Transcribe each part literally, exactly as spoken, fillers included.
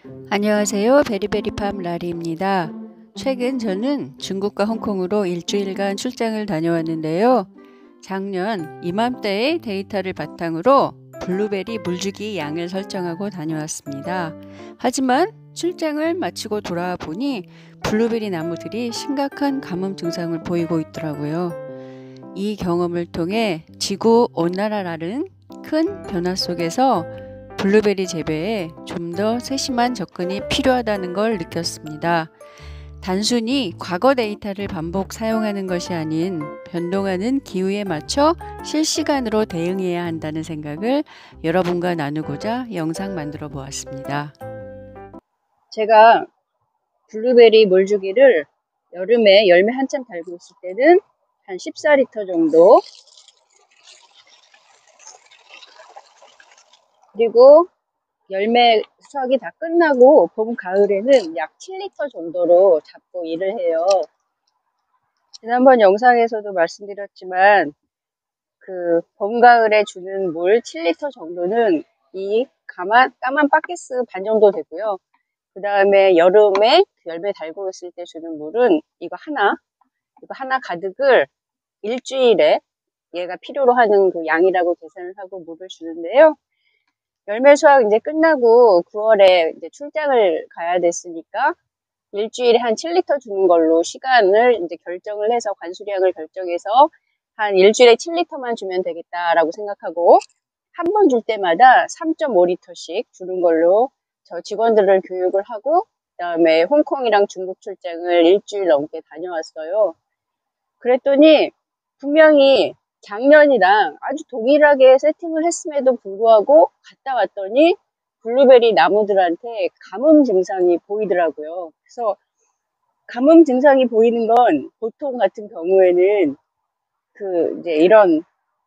안녕하세요. 베리베리팜 라리입니다. 최근 저는 중국과 홍콩으로 일주일간 출장을 다녀왔는데요. 작년 이맘때의 데이터를 바탕으로 블루베리 물주기 양을 설정하고 다녀왔습니다. 하지만 출장을 마치고 돌아와 보니 블루베리 나무들이 심각한 가뭄 증상을 보이고 있더라고요. 이 경험을 통해 지구 온난화라는 큰 변화 속에서 블루베리 재배에 좀 더 세심한 접근이 필요하다는 걸 느꼈습니다. 단순히 과거 데이터를 반복 사용하는 것이 아닌 변동하는 기후에 맞춰 실시간으로 대응해야 한다는 생각을 여러분과 나누고자 영상 만들어 보았습니다. 제가 블루베리 물주기를 여름에 열매 한참 달고 있을 때는 한 십사 리터 정도, 그리고 열매 수확이 다 끝나고 봄, 가을에는 약 칠 리터 정도로 잡고 일을 해요. 지난번 영상에서도 말씀드렸지만 그 봄, 가을에 주는 물 칠 리터 정도는 이 까만, 까만 바켓스 반 정도 되고요. 그 다음에 여름에 열매 달고 있을 때 주는 물은 이거 하나, 이거 하나 가득을 일주일에 얘가 필요로 하는 그 양이라고 계산을 하고 물을 주는데요. 열매 수확 이제 끝나고 구월에 이제 출장을 가야 됐으니까 일주일에 한 칠 리터 주는 걸로 시간을 이제 결정을 해서 관수량을 결정해서 한 일주일에 칠 리터만 주면 되겠다라고 생각하고 한 번 줄 때마다 삼 점 오 리터씩 주는 걸로 저 직원들을 교육을 하고 그다음에 홍콩이랑 중국 출장을 일주일 넘게 다녀왔어요. 그랬더니 분명히 작년이랑 아주 동일하게 세팅을 했음에도 불구하고 갔다 왔더니 블루베리 나무들한테 가뭄 증상이 보이더라고요. 그래서 가뭄 증상이 보이는 건 보통 같은 경우에는 그 이제 이런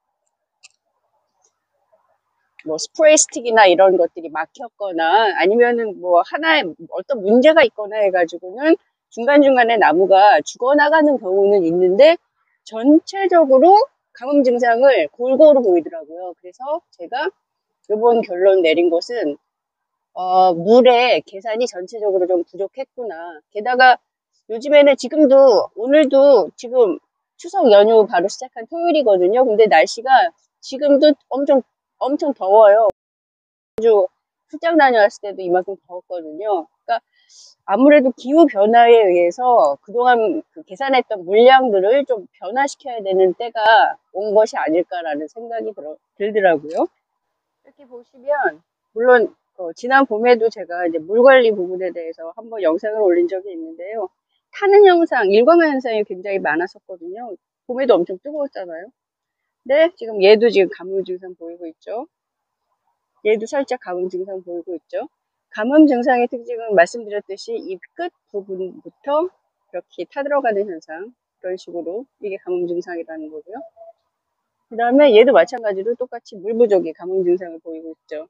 뭐 스프레이 스틱이나 이런 것들이 막혔거나 아니면은 뭐 하나에 어떤 문제가 있거나 해가지고는 중간중간에 나무가 죽어나가는 경우는 있는데 전체적으로 가뭄 증상을 골고루 보이더라고요. 그래서 제가 이번 결론 내린 것은 어, 물의 계산이 전체적으로 좀 부족했구나. 게다가 요즘에는 지금도 오늘도 지금 추석 연휴 바로 시작한 토요일이거든요. 근데 날씨가 지금도 엄청 엄청 더워요. 출장 다녀왔을 때도 이만큼 더웠거든요. 그러니까 아무래도 기후 변화에 의해서 그동안 그 계산했던 물량들을 좀 변화시켜야 되는 때가 온 것이 아닐까라는 생각이 들어, 들더라고요. 이렇게 보시면 물론 어, 지난 봄에도 제가 이제 물 관리 부분에 대해서 한번 영상을 올린 적이 있는데요. 타는 현상, 일광화 현상이 굉장히 많았었거든요. 봄에도 엄청 뜨거웠잖아요. 근데 지금 얘도 지금 가뭄 증상 보이고 있죠. 얘도 살짝 가뭄 증상 보이고 있죠. 가뭄 증상의 특징은 말씀드렸듯이 이 끝 부분부터 이렇게 타들어가는 현상, 이런 식으로 이게 가뭄 증상이라는 거고요. 그 다음에 얘도 마찬가지로 똑같이 물 부족이 가뭄 증상을 보이고 있죠.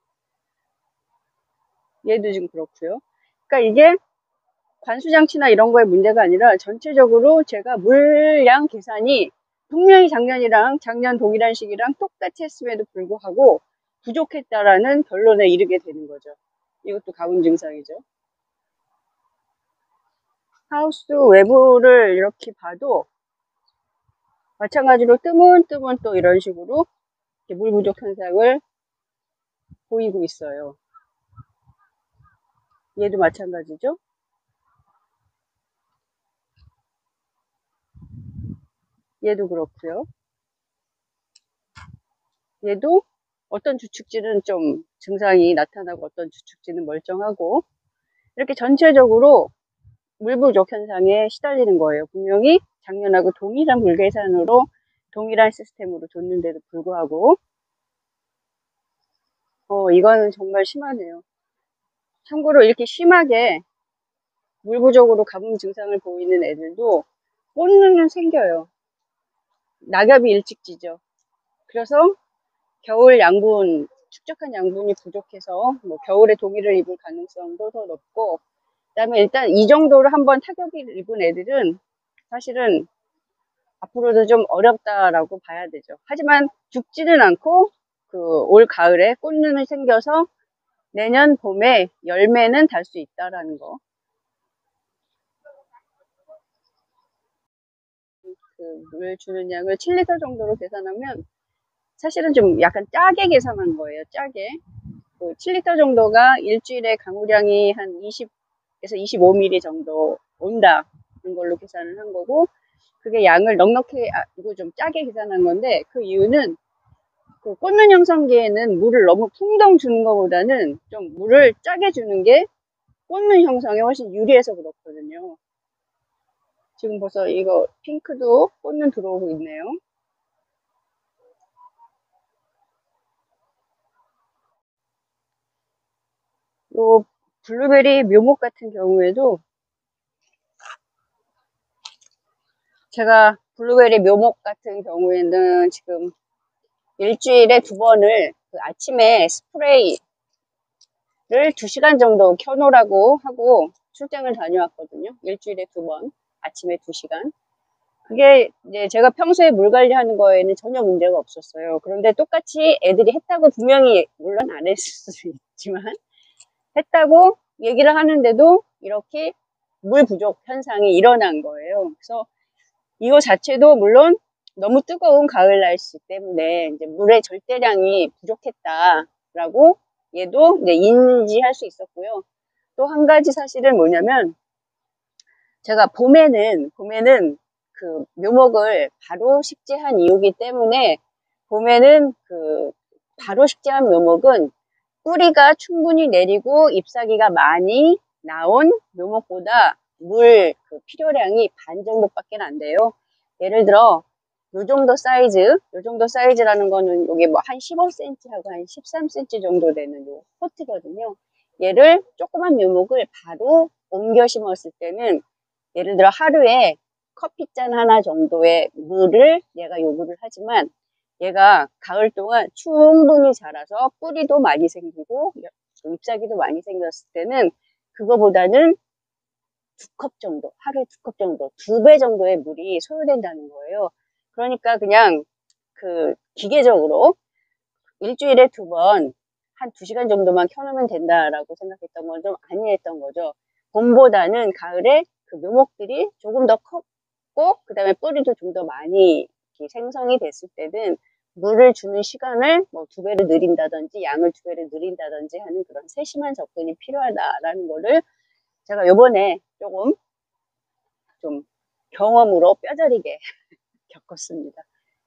얘도 지금 그렇고요. 그러니까 이게 관수장치나 이런 거에 문제가 아니라 전체적으로 제가 물량 계산이 분명히 작년이랑 작년 동일한 시기랑 똑같이 했음에도 불구하고 부족했다라는 결론에 이르게 되는 거죠. 이것도 가뭄 증상이죠. 하우스 외부를 이렇게 봐도 마찬가지로 뜨문뜨문 또 이런 식으로 물 부족 현상을 보이고 있어요. 얘도 마찬가지죠. 얘도 그렇고요. 얘도 어떤 주축지는 좀 증상이 나타나고 어떤 주축지는 멀쩡하고 이렇게 전체적으로 물 부족 현상에 시달리는 거예요. 분명히 작년하고 동일한 물 계산으로 동일한 시스템으로 줬는데도 불구하고 어 이거는 정말 심하네요. 참고로 이렇게 심하게 물 부족으로 가뭄 증상을 보이는 애들도 꽃눈은 생겨요. 낙엽이 일찍 지죠. 그래서 겨울 양분, 축적한 양분이 부족해서 뭐 겨울에 동의를 입을 가능성도 더 높고 그 다음에 일단 이 정도로 한번 타격을 입은 애들은 사실은 앞으로도 좀 어렵다라고 봐야 되죠. 하지만 죽지는 않고 그 올 가을에 꽃눈이 생겨서 내년 봄에 열매는 달 수 있다라는 거. 그 물 주는 양을 칠 리터 정도로 계산하면 사실은 좀 약간 짜게 계산한 거예요. 짜게. 그 칠 리터 정도가 일주일에 강우량이 한 이십에서 이십오 밀리리터 정도 온다는 걸로 계산을 한 거고, 그게 양을 넉넉히, 아, 이거 좀 짜게 계산한 건데, 그 이유는 그 꽂는 형성기에는 물을 너무 풍덩 주는 것보다는 좀 물을 짜게 주는 게 꽂는 형성에 훨씬 유리해서 그렇거든요. 지금 벌써 이거 핑크도 꽃은 들어오고 있네요. 요 블루베리 묘목 같은 경우에도 제가 블루베리 묘목 같은 경우에는 지금 일주일에 두 번을 그 아침에 스프레이를 두 시간 정도 켜놓으라고 하고 출장을 다녀왔거든요. 일주일에 두 번, 아침에 두 시간. 그게 이제 제가 평소에 물 관리하는 거에는 전혀 문제가 없었어요. 그런데 똑같이 애들이 했다고 분명히, 물론 안 했을 수도 있지만 했다고 얘기를 하는데도 이렇게 물 부족 현상이 일어난 거예요. 그래서 이거 자체도 물론 너무 뜨거운 가을 날씨 때문에 이제 물의 절대량이 부족했다라고 얘도 이제 인지할 수 있었고요. 또 한 가지 사실은 뭐냐면, 제가 봄에는 봄에는 그 묘목을 바로 식재한 이유기 때문에, 봄에는 그 바로 식재한 묘목은 뿌리가 충분히 내리고 잎사귀가 많이 나온 묘목보다 물 그 필요량이 반 정도밖에 안 돼요. 예를 들어 요 정도 사이즈, 요 정도 사이즈라는 거는 요게 뭐 한 십오 센티미터하고 한 십삼 센티미터 정도 되는 요 포트거든요. 얘를 조그만 묘목을 바로 옮겨 심었을 때는 예를 들어 하루에 커피잔 하나 정도의 물을 얘가 요구를 하지만, 얘가 가을 동안 충분히 자라서 뿌리도 많이 생기고 잎사귀도 많이 생겼을 때는 그거보다는 두 컵 정도, 하루에 두 컵 정도, 두 배 정도의 물이 소요된다는 거예요. 그러니까 그냥 그 기계적으로 일주일에 두 번 한 두 시간 정도만 켜놓으면 된다라고 생각했던 건 좀 아니했던 거죠. 봄보다는 가을에 그 묘목들이 조금 더 컸고, 그 다음에 뿌리도 좀 더 많이 생성이 됐을 때는 물을 주는 시간을 뭐 두 배를 늘린다든지 양을 두 배를 늘린다든지 하는 그런 세심한 접근이 필요하다라는 거를 제가 요번에 조금 좀 경험으로 뼈저리게 겪었습니다.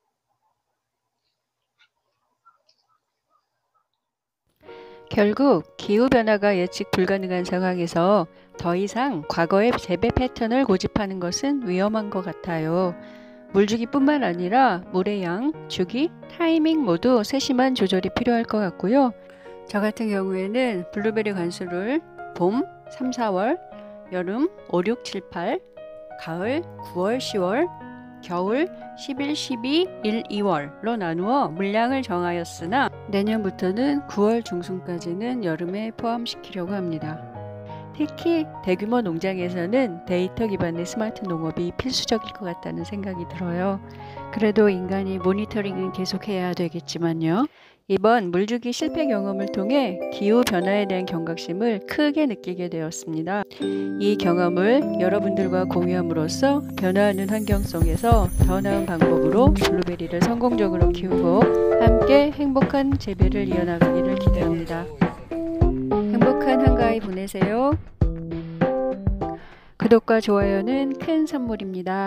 결국 기후변화가 예측 불가능한 상황에서 더 이상 과거의 재배 패턴을 고집하는 것은 위험한 것 같아요. 물주기뿐만 아니라 물의 양, 주기, 타이밍 모두 세심한 조절이 필요할 것 같고요. 저 같은 경우에는 블루베리 관수를 봄 삼, 사월, 여름 오, 육, 칠, 팔, 가을 구월, 시월, 겨울 십일, 십이, 일, 이월로 나누어 물량을 정하였으나 내년부터는 구월 중순까지는 여름에 포함시키려고 합니다. 특히 대규모 농장에서는 데이터 기반의 스마트 농업이 필수적일 것 같다는 생각이 들어요. 그래도 인간이 모니터링은 계속해야 되겠지만요. 이번 물주기 실패 경험을 통해 기후변화에 대한 경각심을 크게 느끼게 되었습니다. 이 경험을 여러분들과 공유함으로써 변화하는 환경 속에서 더 나은 방법으로 블루베리를 성공적으로 키우고 함께 행복한 재배를 이어나가기를 기대합니다. 행복한 한가위 보내세요. 구독과 좋아요는 큰 선물입니다.